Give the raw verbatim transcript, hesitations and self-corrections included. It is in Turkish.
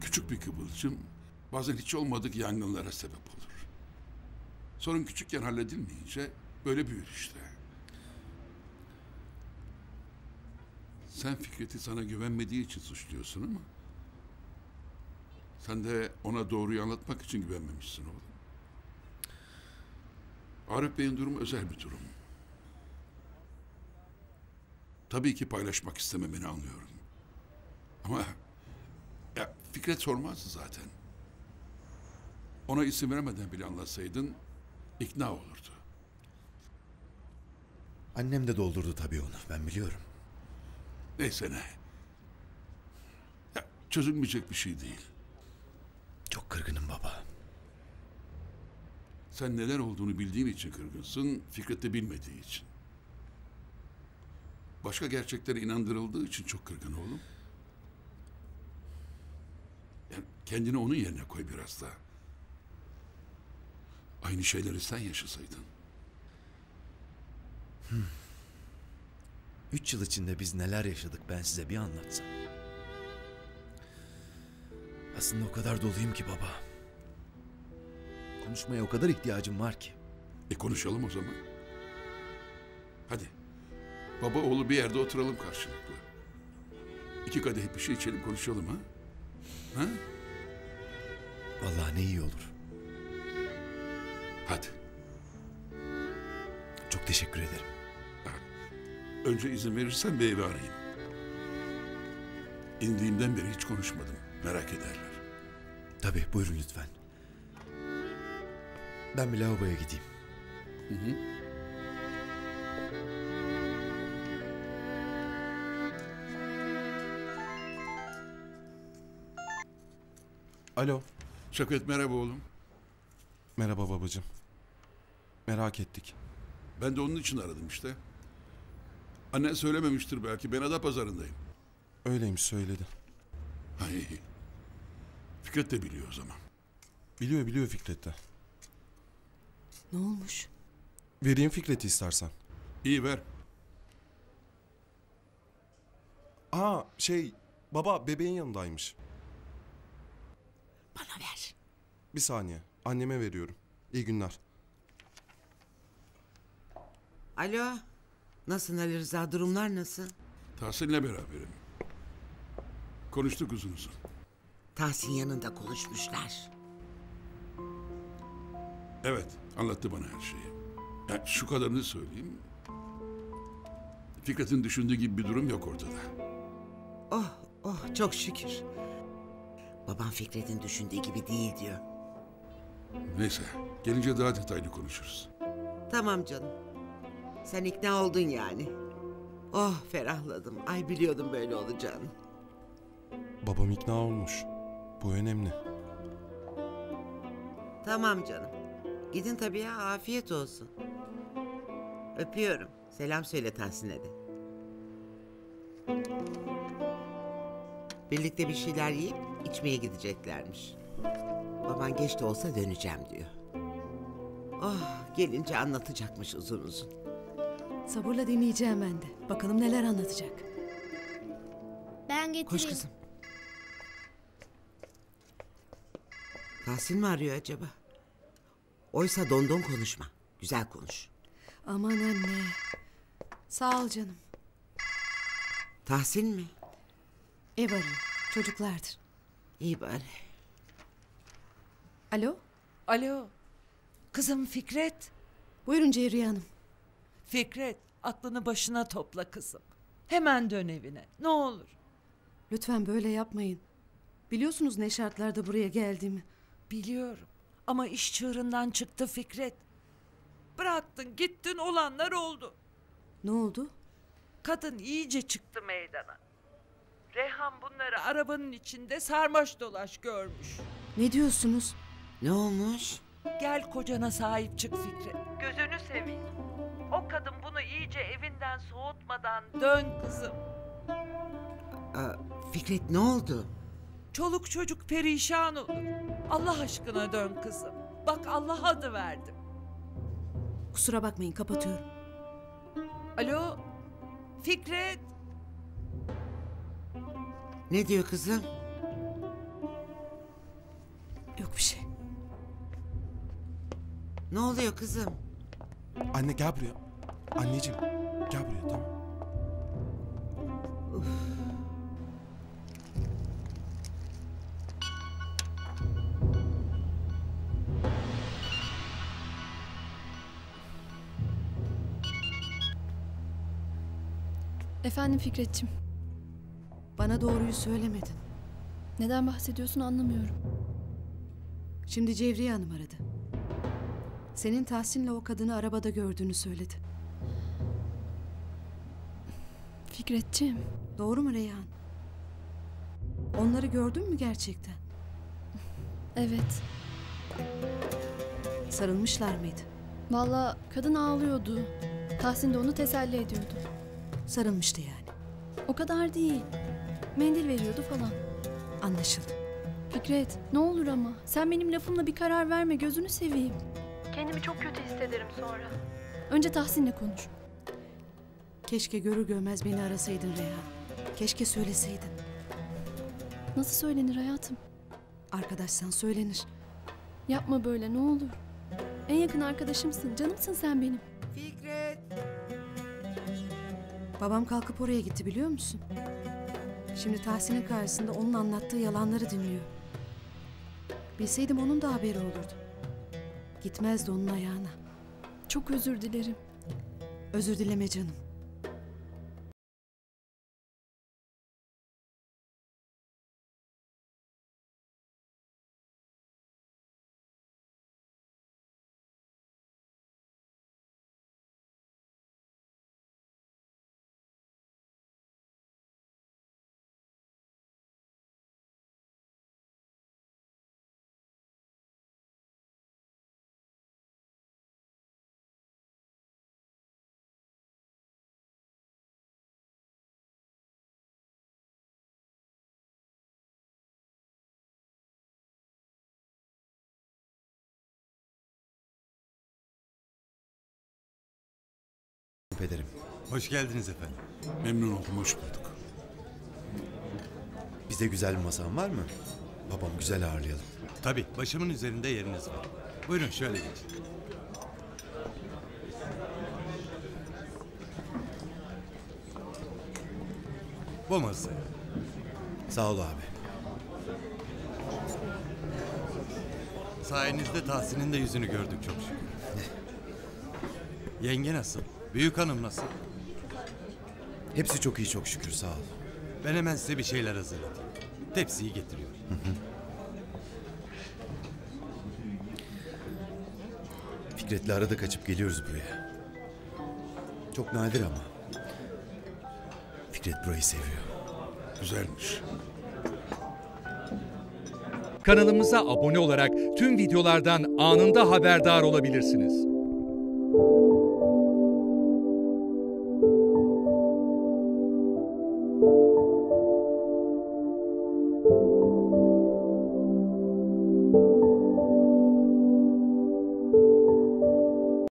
Küçük bir kıvılcım bazen hiç olmadık yangınlara sebep olur. Sorun küçükken halledilmeyince böyle büyür işte. Sen Fikret'i sana güvenmediği için suçluyorsun ama sen de ona doğruyu anlatmak için güvenmemişsin oğlum. Arif Bey'in durumu özel bir durum. Tabii ki paylaşmak istememeni anlıyorum. Ama ya Fikret sormazdı zaten. Ona isim vermeden bile anlatsaydın ikna olurdu. Annem de doldurdu tabii onu, ben biliyorum. Neyse ne. Ya, çözülmeyecek bir şey değil. Çok kırgınım baba. Sen neler olduğunu bildiğin için kırgınsın, Fikret de bilmediği için. Başka gerçeklere inandırıldığı için çok kırgın oğlum. Yani kendini onun yerine koy biraz da. Aynı şeyleri sen yaşasaydın. Hmm. Üç yıl içinde biz neler yaşadık ben size bir anlatsam. Aslında o kadar doluyum ki baba. Konuşmaya o kadar ihtiyacım var ki. E konuşalım o zaman. Hadi. Baba oğlu bir yerde oturalım karşılıklı. İki kadeh bir şey içelim konuşalım ha? Ha? Vallahi ne iyi olur. Hadi. Çok teşekkür ederim. Önce izin verirsen bir evi arayayım. İndiğimden beri hiç konuşmadım. Merak ederler. Tabii buyurun lütfen. Ben bir lavaboya gideyim. Hı hı. Alo. Şevket merhaba oğlum. Merhaba babacığım. Merak ettik. Ben de onun için aradım işte. Annen söylememiştir belki. Ben Adapazarı'ndayım. Öyleymiş söyledi. Hay. Fikret de biliyor o zaman. Biliyor biliyor Fikret de. Ne olmuş? Vereyim Fikret'i istersen. İyi ver. Aa şey baba bebeğin yanındaymış. Bana ver. Bir saniye. Anneme veriyorum. İyi günler. Alo. Nasılsın Ali Rıza? Durumlar nasıl? Tahsin'le beraberim. Konuştuk uzun uzun. Tahsin yanında konuşmuşlar. Evet, anlattı bana her şeyi. Yani şu kadarını söyleyeyim. Fikret'in düşündüğü gibi bir durum yok ortada. Oh oh çok şükür. Babam Fikret'in düşündüğü gibi değil diyor. Neyse, gelince daha detaylı konuşuruz. Tamam canım. Sen ikna oldun yani. Oh ferahladım. Ay biliyordum böyle olacağını. Babam ikna olmuş. Bu önemli. Tamam canım. Gidin tabii ya, afiyet olsun. Öpüyorum. Selam söyle Tahsin'e de. Birlikte bir şeyler yiyip içmeye gideceklermiş. Baban geç de olsa döneceğim diyor. Oh gelince anlatacakmış uzun uzun. Sabırla dinleyeceğim ben de. Bakalım neler anlatacak. Ben getireyim. Koş kızım. Tahsin mi arıyor acaba? Oysa don don konuşma. Güzel konuş. Aman anne. Sağ ol canım. Tahsin mi? Ev arıyor. Çocuklardır. İyi bari. Alo. Alo. Kızım Fikret. Buyurun Cevriye Hanım. Fikret, aklını başına topla kızım. Hemen dön evine. Ne olur. Lütfen böyle yapmayın. Biliyorsunuz ne şartlarda buraya geldiğimi. Biliyorum. Ama iş çığırından çıktı Fikret. Bıraktın gittin, olanlar oldu. Ne oldu? Kadın iyice çıktı meydana. Reyhan bunları arabanın içinde sarmaş dolaş görmüş. Ne diyorsunuz? Ne olmuş? Gel kocana sahip çık Fikret. Gözünü seveyim. O kadın bunu iyice evinden soğutmadan dön kızım. Aa, Fikret ne oldu? Çoluk çocuk perişan olur. Allah aşkına dön kızım. Bak Allah adı verdim. Kusura bakmayın, kapatıyorum. Alo Fikret. Ne diyor kızım? Yok bir şey. Ne oluyor kızım? Anne gel buraya. Anneciğim gel buraya, tamam. Efendim Fikretciğim. Bana doğruyu söylemedin. Neden bahsediyorsun anlamıyorum. Şimdi Cevriye Hanım aradı. Senin Tahsin'le o kadını arabada gördüğünü söyledi. Fikretciğim. Doğru mu Reyhan? Onları gördün mü gerçekten? Evet. Sarılmışlar mıydı? Vallahi kadın ağlıyordu. Tahsin de onu teselli ediyordu. Sarılmıştı yani. O kadar değil. Mendil veriyordu falan. Anlaşıldı. Fikret ne olur ama sen benim lafımla bir karar verme, gözünü seveyim. Kendimi çok kötü hissederim sonra. Önce Tahsin'le konuş. Keşke görür görmez beni arasaydın Reyhan. Keşke söyleseydin. Nasıl söylenir hayatım? Arkadaşsan söylenir. Yapma böyle ne olur. En yakın arkadaşımsın, canımsın sen benim. Fikret. Babam kalkıp oraya gitti biliyor musun? Şimdi Tahsin'in karşısında onun anlattığı yalanları dinliyor. Bilseydim onun da haberi olurdu. Gitmezdi onun ayağına. Çok özür dilerim. Özür dileme canım. Ederim. Hoş geldiniz efendim. Memnun oldum, hoş bulduk. Bize güzel bir masan var mı? Babam güzel ağırlayalım. Tabii, başımın üzerinde yeriniz var. Buyurun şöyle geçin. Bu masa. Sağ ol abi. Sayenizde Tahsin'in de yüzünü gördük çok şükür. Yenge nasıl? Büyük hanım nasıl? Hepsi çok iyi çok şükür, sağ ol. Ben hemen size bir şeyler hazırladım. Tepsiyi getiriyor. Hı hı. Fikret'le arada kaçıp geliyoruz buraya. Çok nadir ama. Fikret burayı seviyor. Güzelmiş. Kanalımıza abone olarak tüm videolardan anında haberdar olabilirsiniz.